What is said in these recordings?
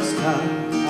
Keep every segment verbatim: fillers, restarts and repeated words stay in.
sky.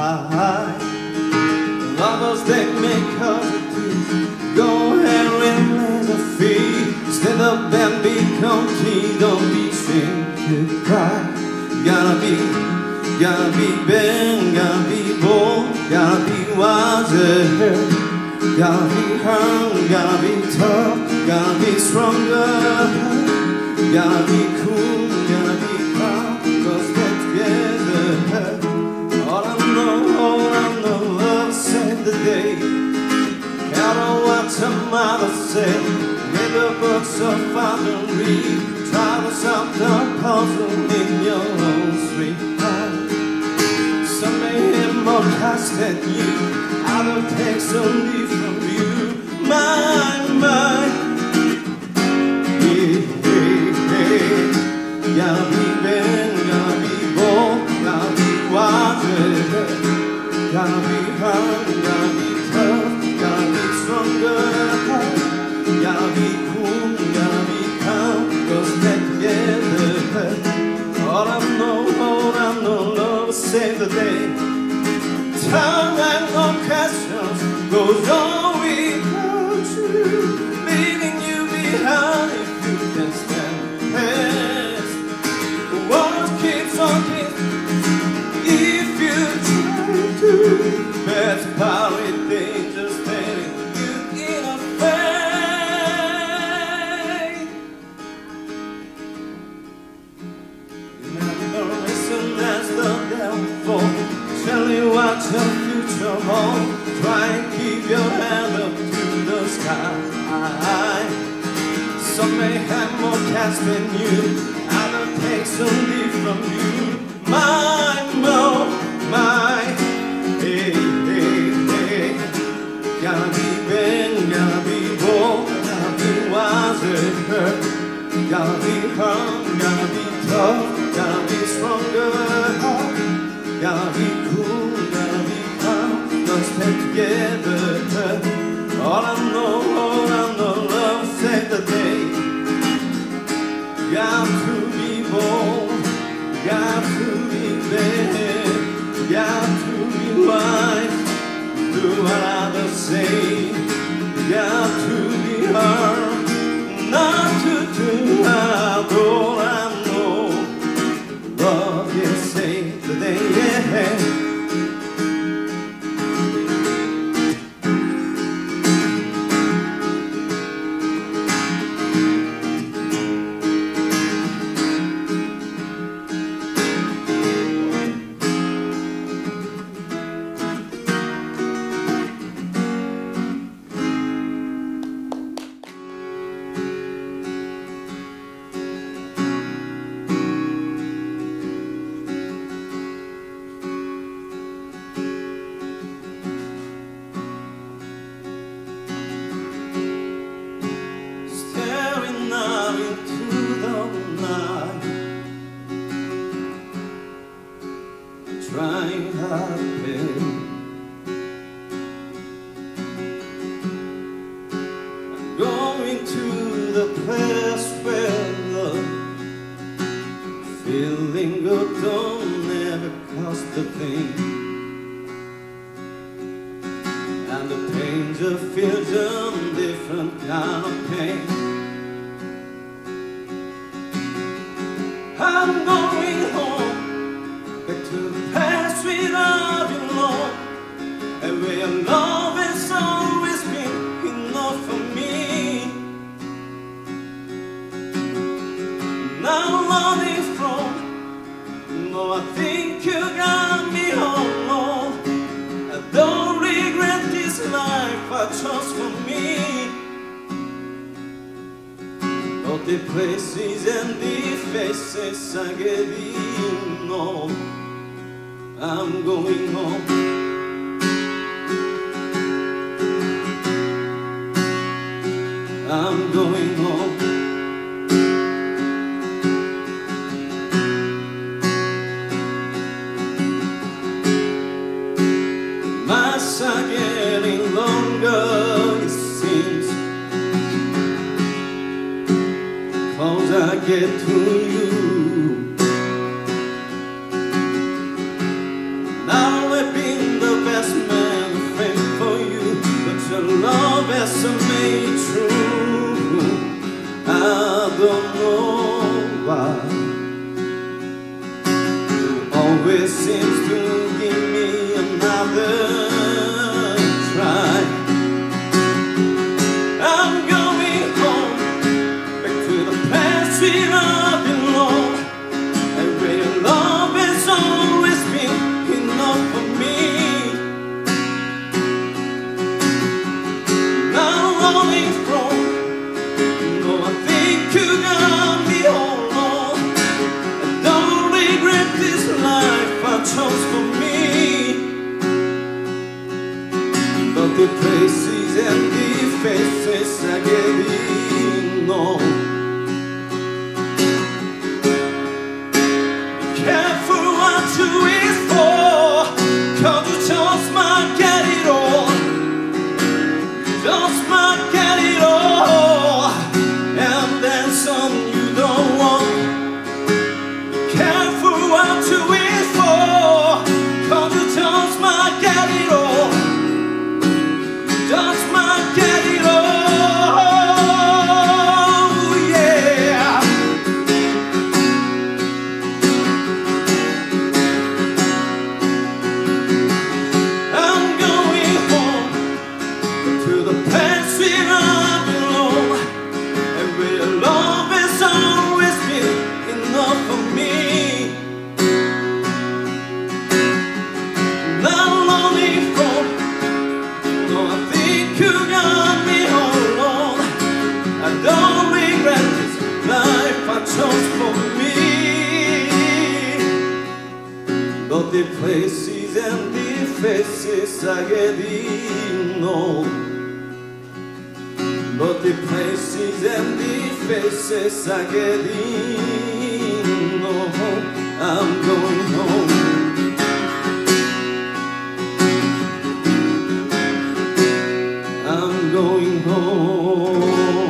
Lovers they make us a tease. Go ahead and raise a fee. Stand up and become tea. Don't be ashamed to cry. Gotta be, gotta be big, gotta be bold, gotta be wiser. Gotta be hard, gotta be tough, gotta be stronger. Gotta be cool, gotta be calm, cause we're together. All I know, all I know, love saved the day. Count on what your mother said. Read the books of father read. Try to solve the puzzle in your own sweet heart. Some may have more cash than you, others take so leave from you. My, my, hey, hey, hey. Gotta be big, gotta be bold, gotta be wiser. Gotta be hard, gotta be tough, gotta be stronger. Gotta be cool, gotta be calm, cause they're together. All I know, all I know, love will save the day. Time and no questions goes on without you, leaving you behind if you can stand past. The world keeps on giving if you try to. Best part of things just telling you in a face. Remember, listen as the devil tell you what your future holds. Try and keep your hand up to the sky. Some may have more cash than you, others take some leave from you. My, no, my, hey, hey, hey. Gotta be big, gotta be bold, gotta be wiser. Gotta be hard, gotta be tough, gotta be stronger. Gotta be cool, gotta be calm, let's stay together. All I know, all I know, love saved the day. Got to be bold, got to be big, got to be wise, do what others say. Got to be hard, not to do hard. All I know, love you saved the day. Yeah. Trying hard to pay. I'm going to the place where love, feeling good don't never cost a thing, and the pain just feels a different kind of pain. I'm going home, back to the past without you, Lord, and where love has always been enough for me. Now I'm running from, no, I think you got me home, Lord. I don't regret this life I chose for me. All the places and the faces I gave you, no, I'm going home. I'm going home. Months are getting longer, it seems, close I get to you. going from. No, I think you got me all along. I don't regret this life I chose for me, but the places and the faces I gave in on. Be careful what you wish for, 'cause you just might get it all. You just might get it all, and then some you don't want. Be careful what you wish for, 'cause you just might get it all. Just might get it all, yeah. I'm going home to the place where I belong, and where love has always been enough for me. Not longing for, no, I think you got me all along. I don't regret this life I chose for me, but the places and the faces I gave in on. But the places and the faces I gave in on. I'm going home. I'm going home.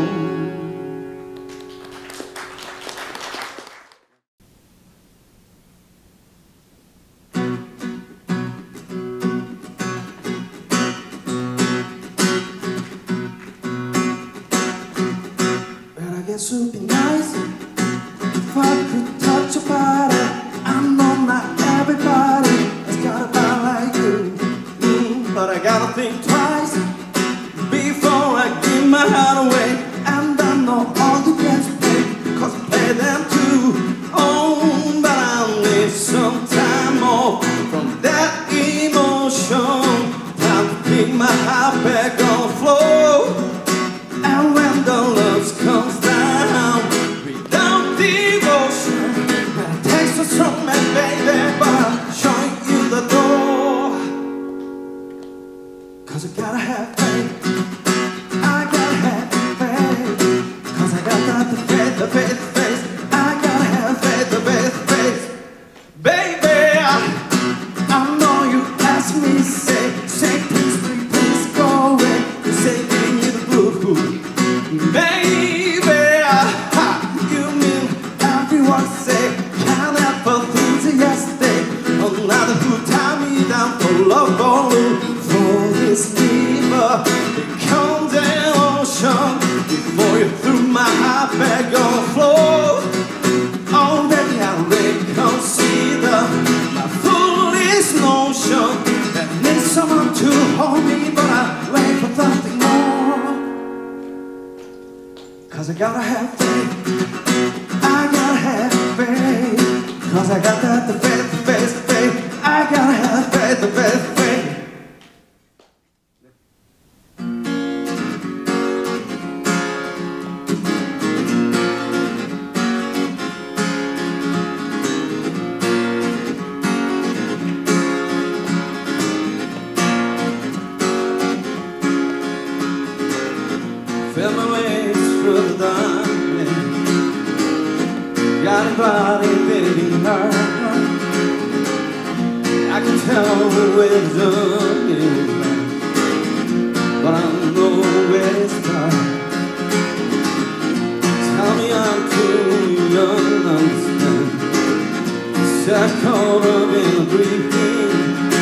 But I guess it would be nice if I could touch your body. I know not everybody has got a body like you, mm, but I gotta think twice before I give my heart away. And I know all the gets paid, 'cause I play them too. Oh, but I'll need some time off from that emotion. Time to pick my heart back on the floor. And when the love comes down without devotion, it takes us from me, baby, but I'll show you the door. 'Cause I gotta have faith, I gotta have faith, 'cause I got the faith, the faith, the faith. I gotta have faith, the faith, the faith. Baby, I know you ask me, say, say please, please, please go away. You say give me the blue. Baby, ha, you mean everyone say can't ever think to yesterday. Another who tie me down for love or for this river. It comes an ocean before you threw my heart back on the floor. Already I reconsider my foolish notion that needs someone to hold me, but I wait for something more. 'Cause I gotta have faith, I gotta have faith, 'cause I got that the faith, the faith, the faith. I gotta have faith, the faith, the faith. Feel my way through the darkness, got a body beating hard. I can tell the wisdom is right, but I know where to start. Tell me I'm too young to understand. Set caught up in a breathing,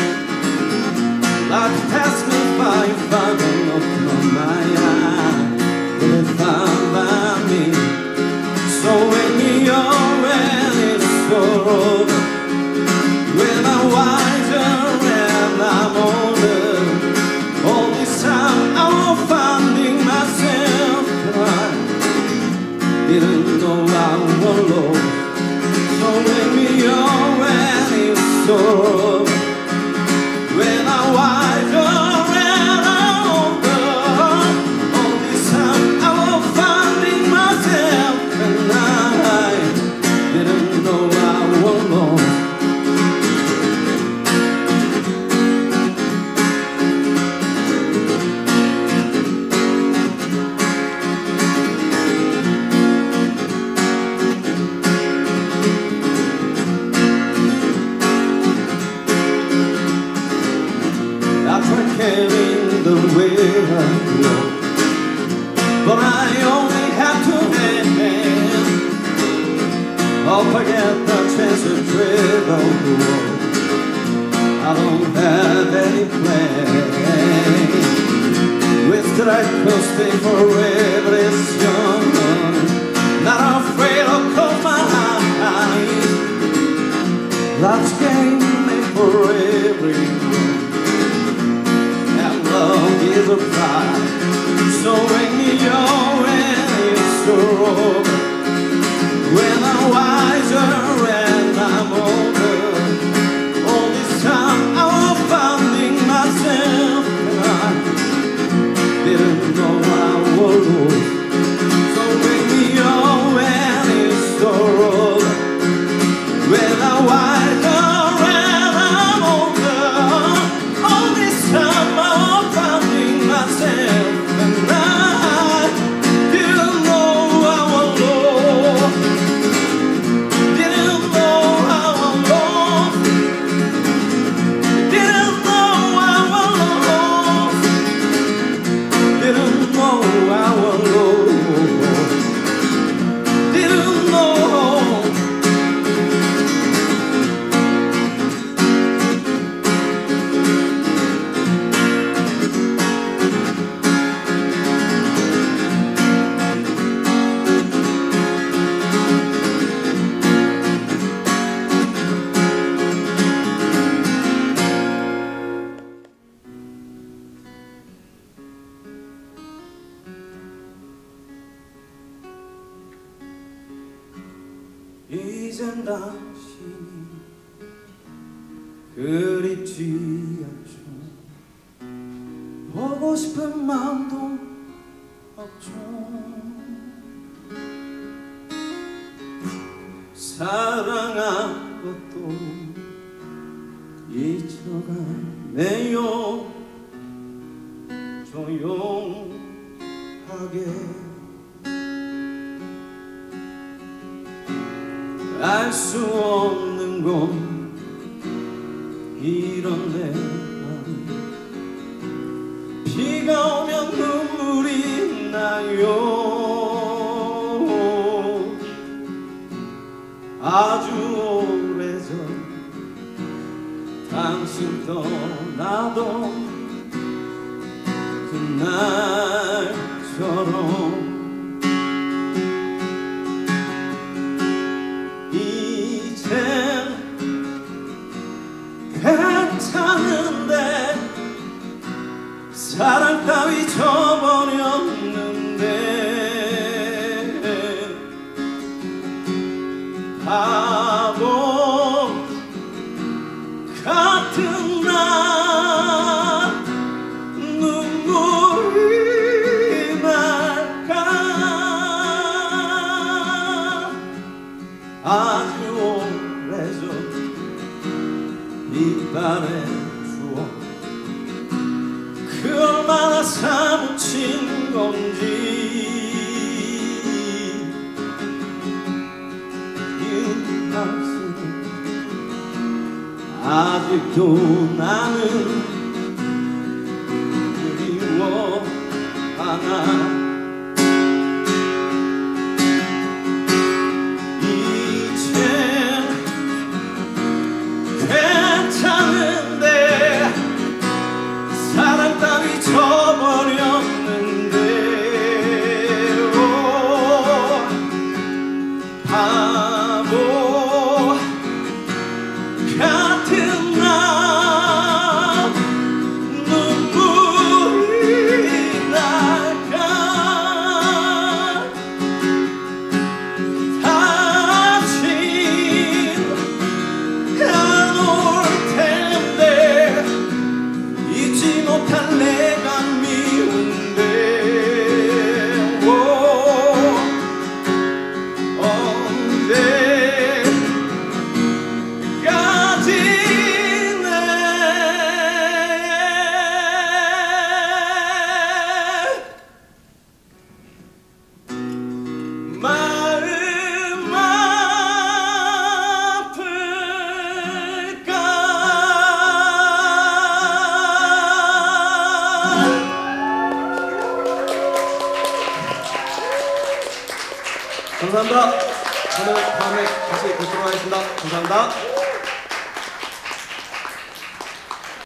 like a pass me by if I don't open my eyes. If found by me, so when you're ready, it's all over. When I'm wiser and I'm older, all this time I'm finding myself crying. Didn't know I was alone. So when you're ready, it's all over. When I'm wiser and I'm older, all this time world, but I only have two hands. I'll forget the chance to travel the world. I don't have any plans. Wish that I could stay forever this young, not afraid of close my eyes. Life's game made for everyone, and love is a prize. So bring me your when it's over, when I'm wiser and I'm older. All this time I was finding myself, and I didn't know I was lost. So bring me your when it's over, when I'm wiser and I'm older. All this time I was finding myself, and I didn't know I was lost. Didn't know I was lost. Didn't know I was lost. Didn't know I was lost. Didn't know. 이젠 당신이 그립지 않죠. 보고 싶은 마음도 없죠. 사랑한 것도 잊혀가네요. 조용하게 알 수 없는 건 이런 내 맘. 비가 오면 눈물이 나요. 아주 오래전 당신 떠나던 그날처럼 괜찮은데 사랑 따위 저버렸는데 바보 같은 나 눈물이 날까. 아주 오래전 이빨의 추억, 그 얼마나 사무친 건지. 이 밤새는 아직도 나는 그리워하나. 잊어버렸는데 오, 바보 같은 나 눈물이 날까. 감사합니다. 저는 다음에 다시 뵙도록 하겠습니다. 감사합니다.